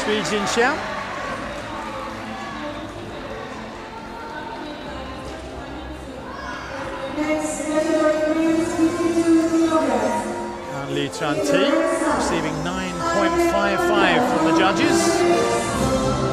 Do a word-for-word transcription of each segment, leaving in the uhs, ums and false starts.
Sui Jinxiao. And Li Chuanti receiving nine point five five from the judges.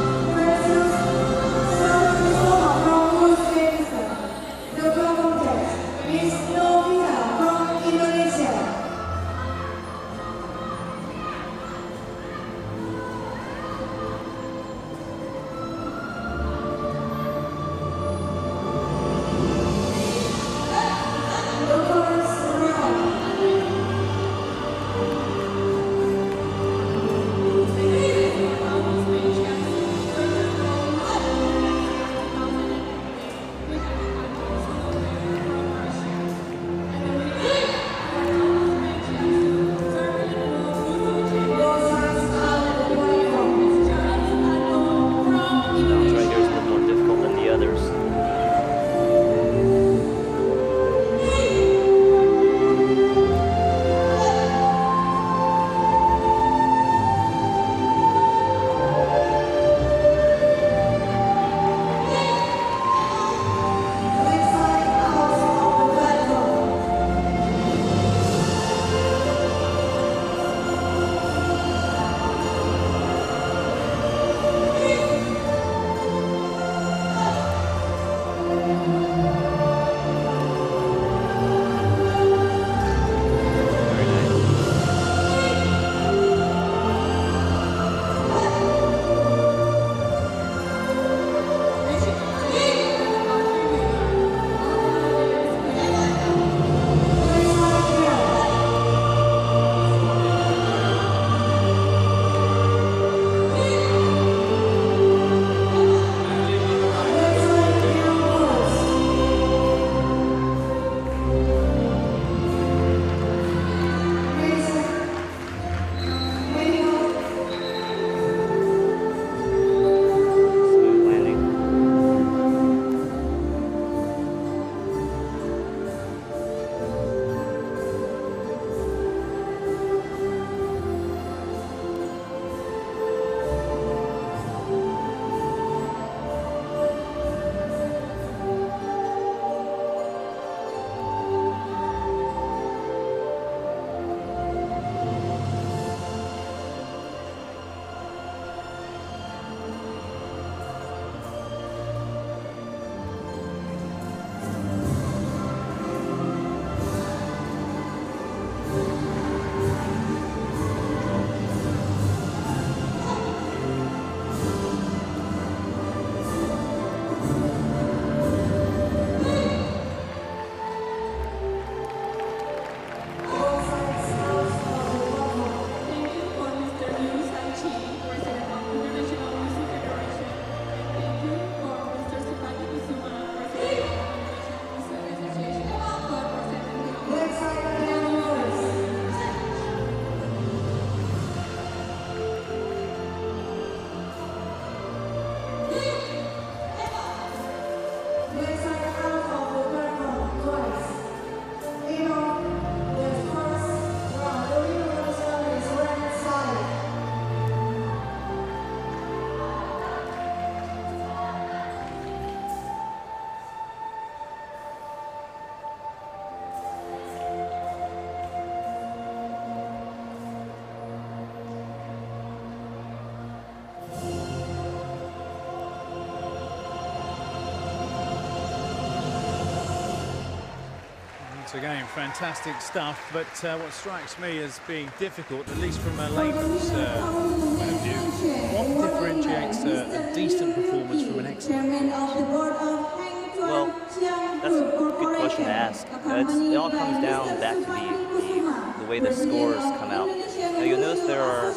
Again, fantastic stuff, but uh, what strikes me as being difficult, at least from a layman's uh, point of view, what differentiates uh, a decent performance from an excellent performance? Well, that's a good question to ask. Uh, it's, it all comes down back to the, the, the way the scores come out. Now, you'll notice there are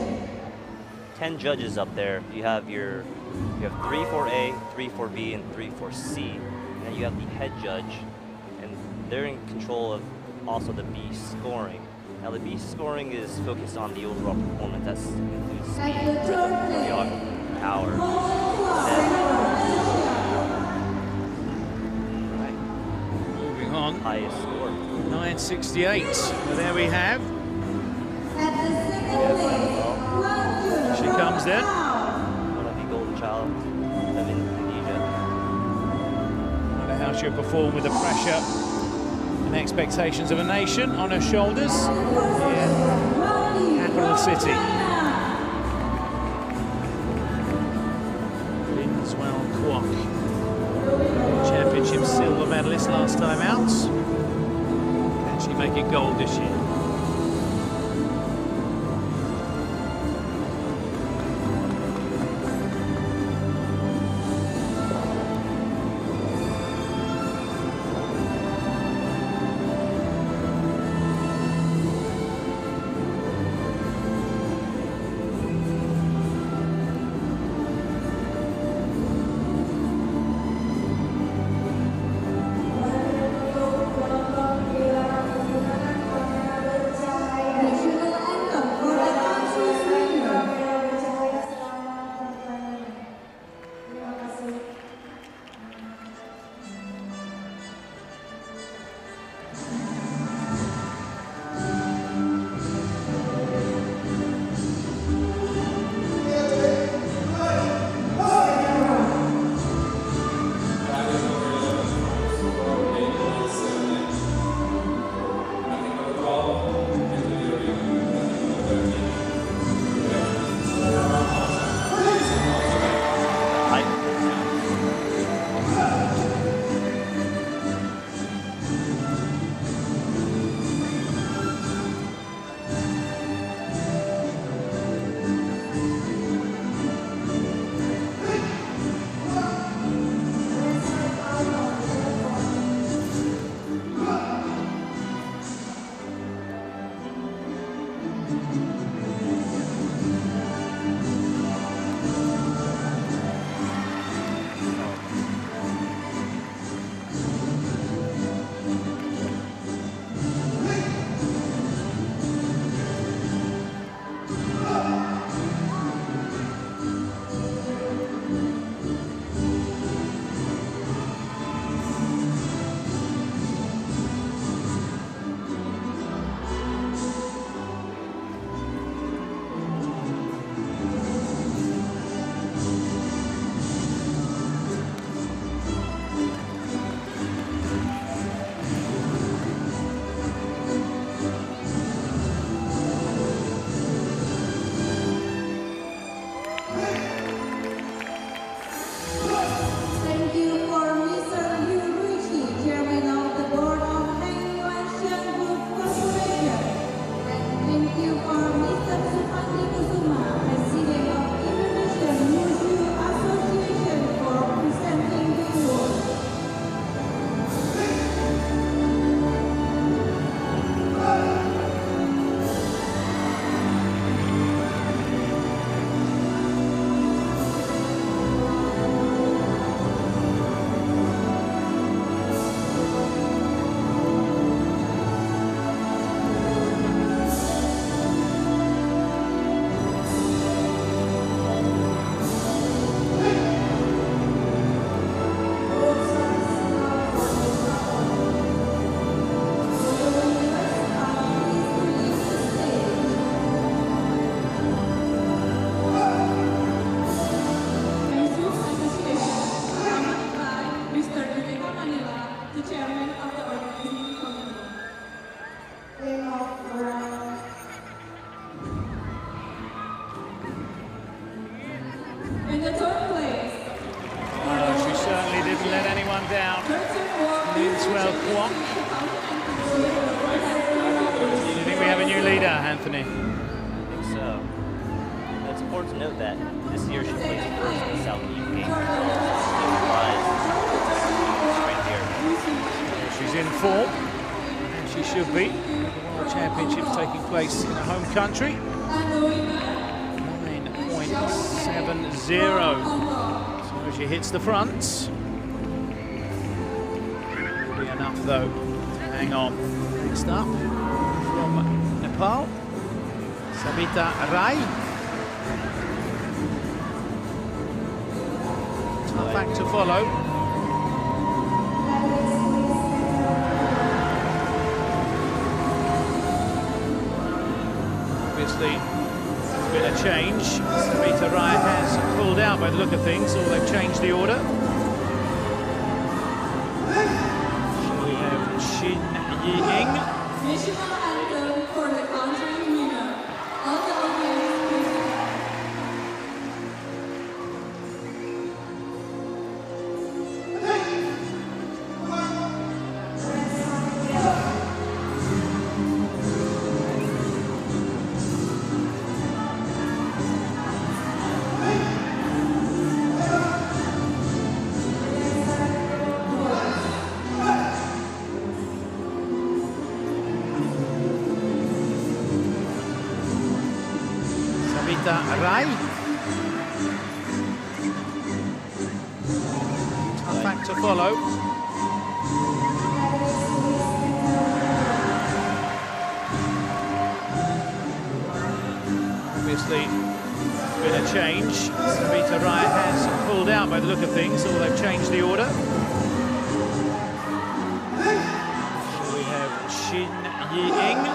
ten judges up there. You have your you have three for A, three for B, and three for C. And then you have the head judge. They're in control of also the B scoring. Now the B scoring is focused on the overall performance. That includes speed, rhythm, choreography, power. Right. Moving on. Highest score. nine sixty-eight. Well, there we have. She comes goes then. One of the golden child of Indonesia. I wonder how she'll perform with the pressure and expectations of a nation on her shoulders here, capital city. Linswell Kwok, championship silver medalist last time out. Can she make it gold this year? Linswell Kwok. Do you think we have a new leader, Anthony? I think so. It's important to note that this year she placed first in the South Asian Games. Right here. She's in form, and she should be. The World Championships taking place in her home country. nine point seven zero. So she hits the front. Be enough though to hang on. Next up from Nepal, Sabita Rai. Tough act to follow. Obviously, it's been a change. Sabita Rai has pulled out by the look of things, or they've changed the order. So we have Shin Yi-ing. National anthem for the country winner. All the audience, please. Sabita Rai. Tough act to follow. Obviously, there's been a change. Sabita Rai has pulled out by the look of things, or they've changed the order. So we have Shin Yi-ing.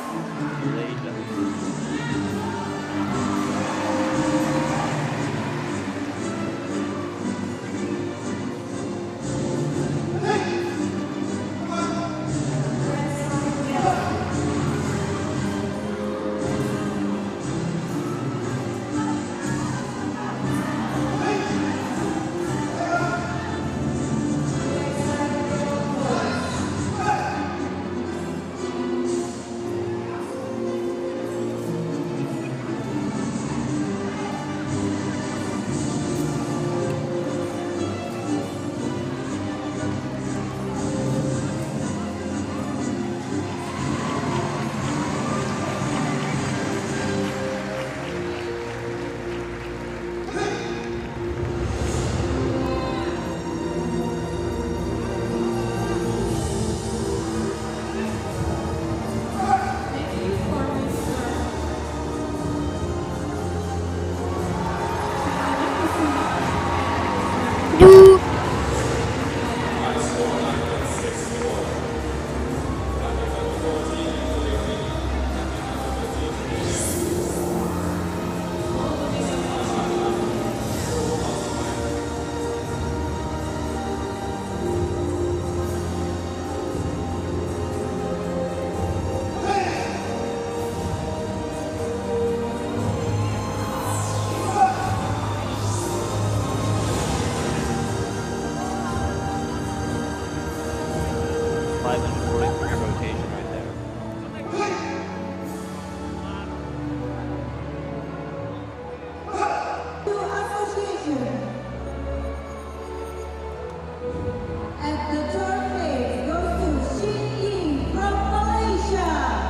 five forty-three rotation right there. Association. At the third place goes to Shin Yi-ing from Malaysia.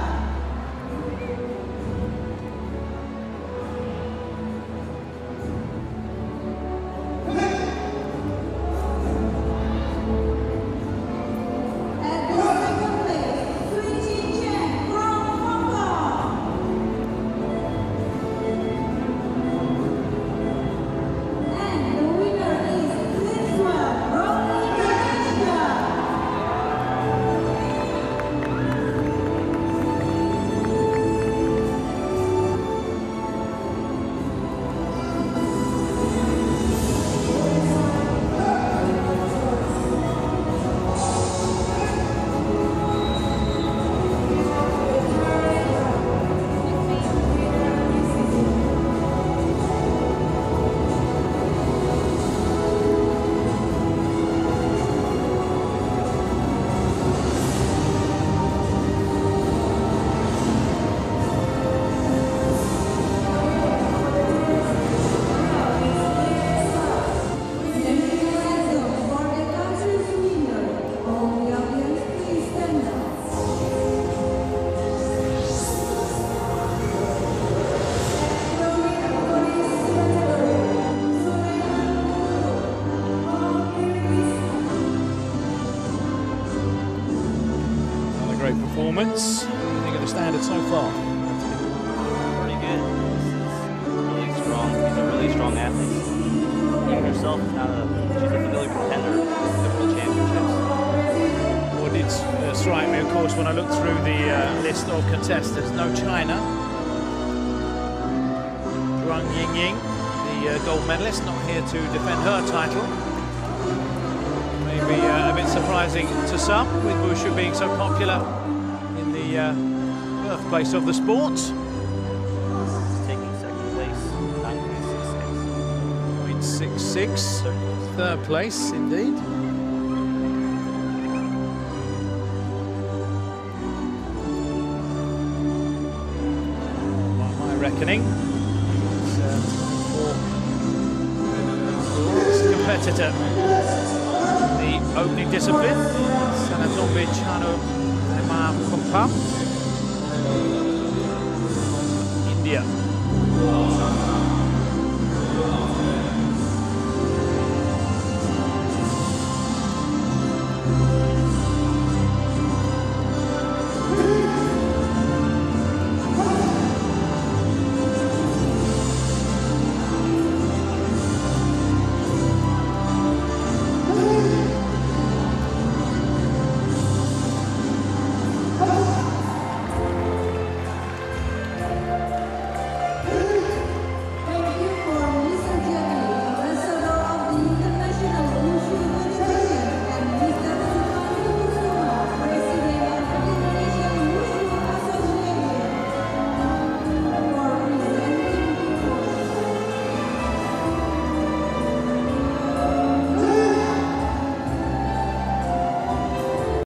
At the second place, Sui Chin Chen from Hong Kong. And the winner is Linswell from Indonesia. Another great performance. What do you think of the standard so far? Pretty good. This is really strong. These are really strong athletes. Ying herself is not a, she's a familiar contender to the World Championships. What did uh, strike me, of course, when I looked through the uh, list of contestants, no China. Rung Ying Ying, the uh, gold medalist, not here to defend her title. Maybe uh, a bit surprising to some, with Wushu being so popular in the uh, birthplace of the sport. Taking second place, nine point six six. six six, third place indeed. By my reckoning, it's, uh, for next competitor, the opening discipline, Sanatombi Chano Nemakumpa, India.